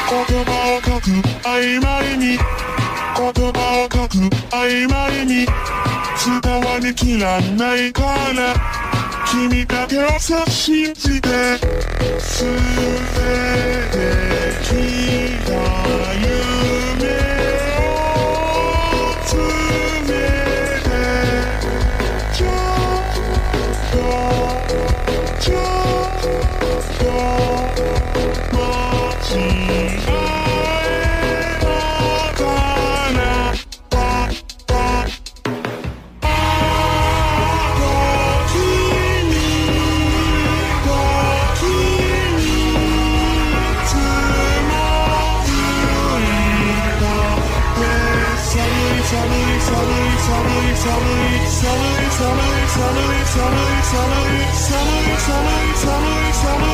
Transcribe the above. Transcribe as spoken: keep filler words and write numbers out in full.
言葉を書く曖昧に、言葉を書く曖昧に、伝わりきらないから君だけをさ信じて、すべてきた夢を詰めて、ちょっとちょっと間違えたからパッパッ寒い寒い寒い寒い寒い寒い寒い寒い寒い寒い寒い寒い寒い寒い寒い